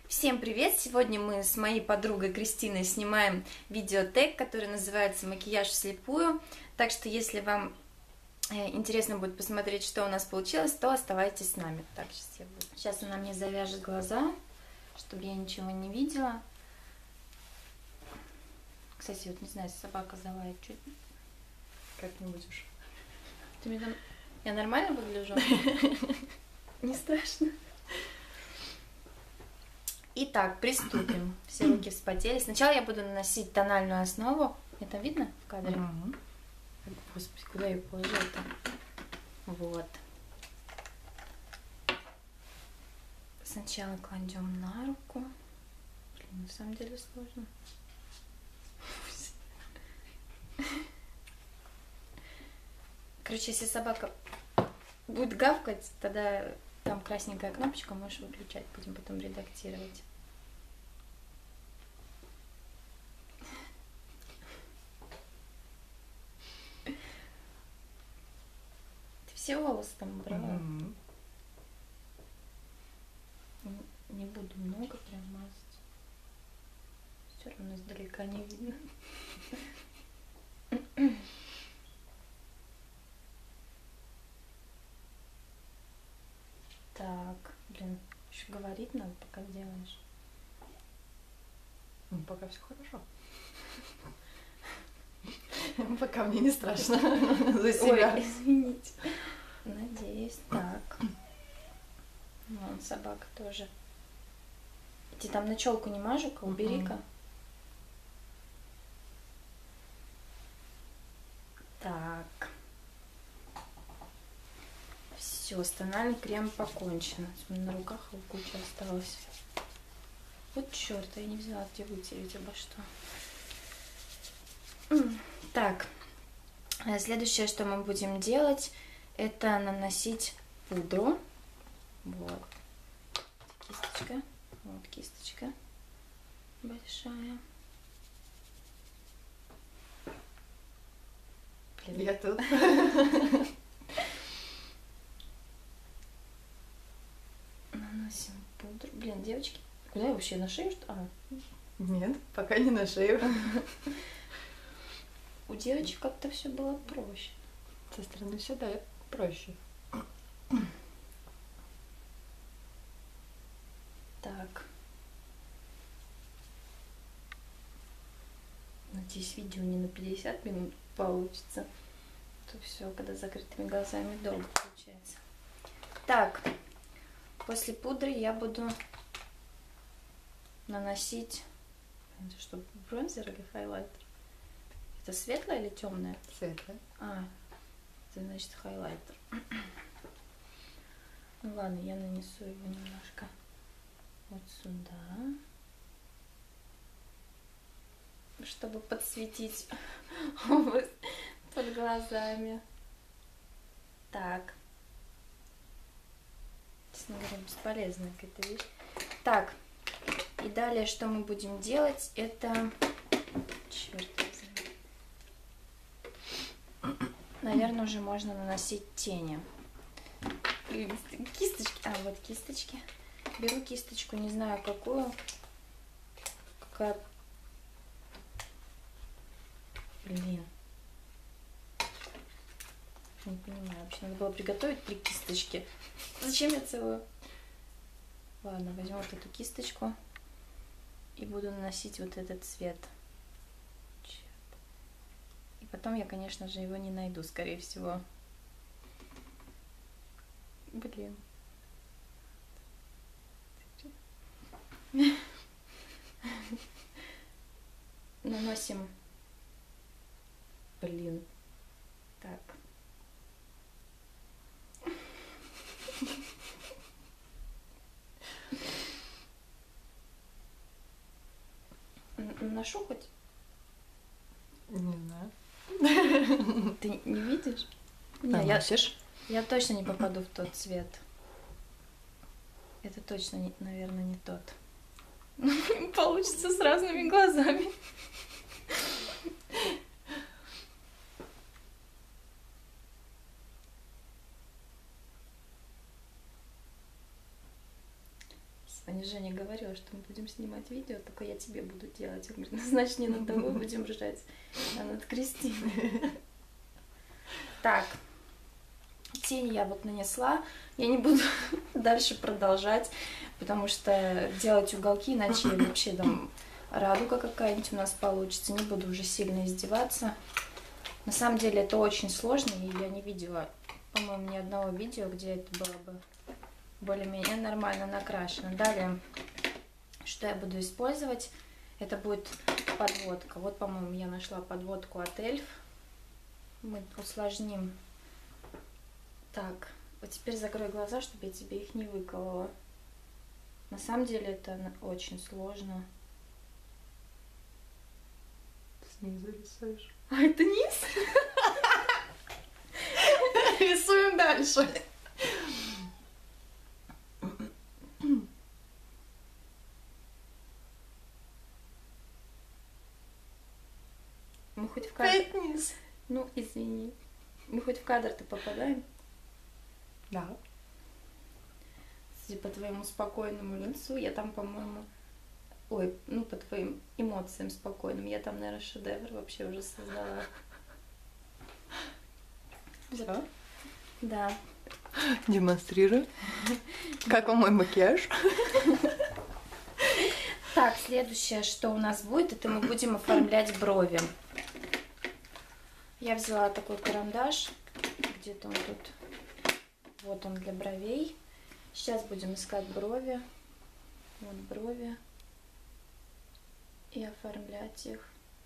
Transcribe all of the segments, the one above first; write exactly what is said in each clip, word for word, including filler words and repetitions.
Всем привет! Сегодня мы с моей подругой Кристиной снимаем видеотег, который называется «Макияж вслепую». Так что, если вам интересно будет посмотреть, что у нас получилось, то оставайтесь с нами. Так, сейчас, я буду. Сейчас она мне завяжет глаза, чтобы я ничего не видела. Кстати, вот не знаю, собака залает чуть. Как-нибудь уж. Ты мне там... Я нормально выгляжу? Не страшно. Итак, приступим. Все руки вспотели. Сначала я буду наносить тональную основу. Это видно в кадре? Угу. Господи, куда я положила-то? Вот. Сначала кладем на руку. Блин, на самом деле сложно. Короче, если собака будет гавкать, тогда там красненькая кнопочка, можешь выключать, будем потом редактировать. Ты все волосы там убрала? Mm-hmm. Не буду много прям мазать. Все равно издалека не видно. Так, блин, еще говорить надо, пока делаешь. Ну, пока все хорошо. Пока мне не страшно за себя. Ой, извините. Надеюсь, так. Вон собака тоже. Ты там на челку не мажу-ка, убери-ка. Так. Все, с тональным кремом покончено. На руках его куча осталась. Вот черт, я не взяла, где вытереть обо что. Так, следующее, что мы будем делать, это наносить пудру. Вот. Кисточка. Вот кисточка большая. Блин, я тут. Наносим пудру. Блин, девочки, куда я вообще, на шею? Что? А. Нет, пока не на шею. У девочек как-то все было проще. Со стороны все, да, проще. Так. Надеюсь, видео не на пятьдесят минут получится. То все, когда с закрытыми глазами долго получается. Так. После пудры я буду наносить, это что, бронзер или хайлайтер? Это светлое или темное? Светлое. А, это значит хайлайтер. Ну ладно, я нанесу его немножко вот сюда, чтобы подсветить область под глазами. Так. Честно говоря, бесполезная какая-то вещь. Так, и далее, что мы будем делать, это... Черт. Наверное, уже можно наносить тени. Кисточки. А, вот кисточки. Беру кисточку, не знаю какую. Какая... Блин. Не понимаю. Вообще, надо было приготовить три кисточки. Зачем я целую? Ладно, возьму вот эту кисточку и буду наносить вот этот цвет. И потом я, конечно же, его не найду, скорее всего. Блин. Наносим. Блин. Так. Наношу хоть? Не знаю. Ты не видишь? Не, я, я точно не попаду в тот цвет. Это точно, не, наверное, не тот. Получится с разными глазами. Господи, Женя говорила, что мы будем снимать видео, только я тебе буду делать. Он говорит, ну, значит, не над тобой будем ржать, а над Кристиной. Так, тень я вот нанесла. Я не буду дальше продолжать, потому что делать уголки, иначе вообще там радуга какая-нибудь у нас получится. Не буду уже сильно издеваться. На самом деле это очень сложно, и я не видела, по-моему, ни одного видео, где это было бы более-менее нормально накрашено. Далее, что я буду использовать, это будет подводка. Вот, по-моему, я нашла подводку от эльф. Мы усложним. Так, вот теперь закрой глаза, чтобы я тебе их не выколола. На самом деле это очень сложно. Снизу рисуешь. А это низ? Рисуем дальше. Мы хоть в кадр... Опять низ. Ну, извини. Мы хоть в кадр-то попадаем? Да. Судя по твоему спокойному лицу, я там, по-моему... Ой, ну, по твоим эмоциям спокойным. Я там, наверное, шедевр вообще уже создала. Все. Да. Демонстрирую. Как вам мой макияж? Так, следующее, что у нас будет, это мы будем оформлять брови. Я взяла такой карандаш. Где-то он тут. Вот он для бровей. Сейчас будем искать брови. Вот брови. И оформлять их.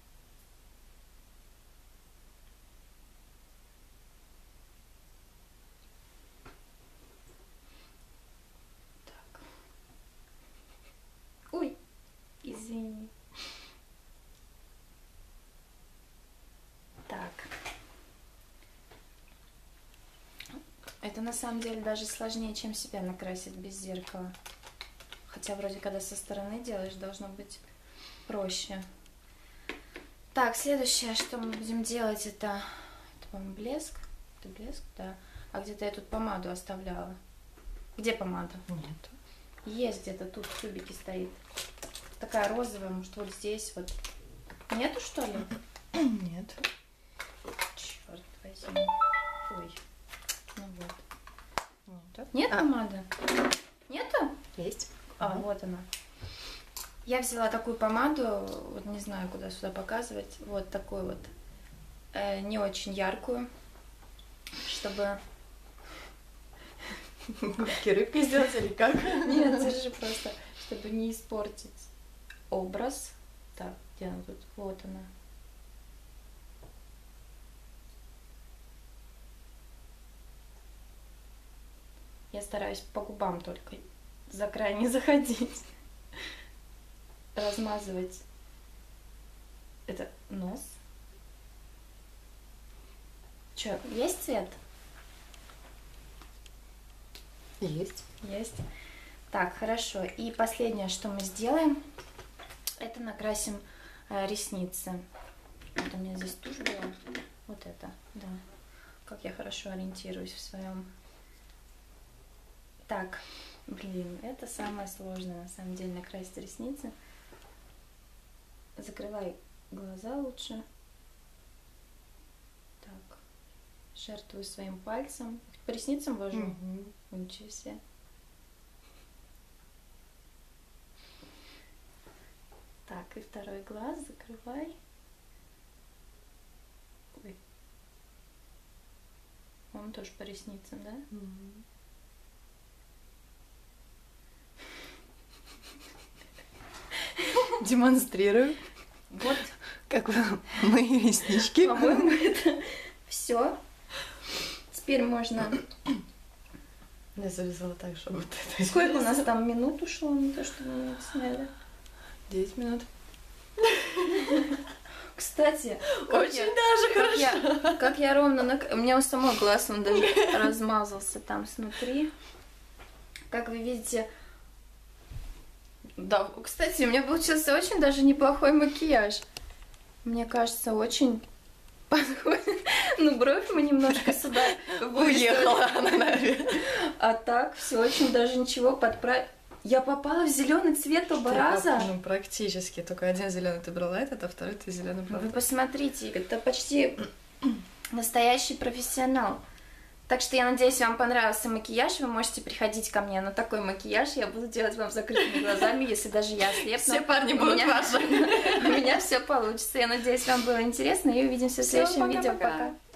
Так. Ой, извини. Так. Это на самом деле даже сложнее, чем себя накрасить без зеркала. Хотя вроде когда со стороны делаешь, должно быть проще. Так, следующее, что мы будем делать, это, это по-моему, блеск. Это блеск, да. А где-то я тут помаду оставляла. Где помада? Нет. Есть где-то тут в тюбике стоит. Такая розовая, может, вот здесь вот. Нету, что ли? Нет. Черт возьми. Ой. Ну вот. Нет. Нет А. помады? Нету? Есть. А, вот она. Я взяла такую помаду, вот не знаю, куда сюда показывать, вот такую вот, э, не очень яркую, чтобы... Губки рыбкой сделать или как? Нет, держи просто, чтобы не испортить образ. Так, где она тут? Вот она. Я стараюсь по губам только за край не заходить. Размазывать. Это нос. Че, есть цвет? Есть. Есть. Так, хорошо. И последнее, что мы сделаем, это накрасим э, ресницы. Вот у меня здесь тушь была. Вот это, да. Как я хорошо ориентируюсь в своем. Так, блин, это самое сложное, на самом деле, накрасить ресницы. Закрывай глаза лучше. Так, жертвую своим пальцем. По ресницам вожу. Угу. Ничего себе. Так, и второй глаз закрывай. Ой. Он тоже по ресницам, да? Угу. Демонстрирую. Вот. Как мои реснички. По-моему, это все. Теперь можно... Я завязала так, что вот это. Сколько у нас там минут ушло на то, что мы это сняли? Девять минут. Кстати, очень я, даже как хорошо. Я, как я ровно... Нак... У меня у самого глаз, он даже размазался там снутри. Как вы видите... Да, кстати, у меня получился очень даже неплохой макияж. Мне кажется, очень подходит. Ну, бровь мы немножко сюда уехала она, наверное. А так, все очень даже ничего подправить. Я попала в зеленый цвет оба Ты, раза. Ну, практически. Только один зеленый ты брала этот, а второй ты зеленый брала. Вы посмотрите, это почти настоящий профессионал. Так что я надеюсь, вам понравился макияж. Вы можете приходить ко мне на такой макияж. Я буду делать вам закрытыми глазами, если даже я ослепну. Все парни будут ваши. У меня все получится. Я надеюсь, вам было интересно. И увидимся в следующем видео. Пока.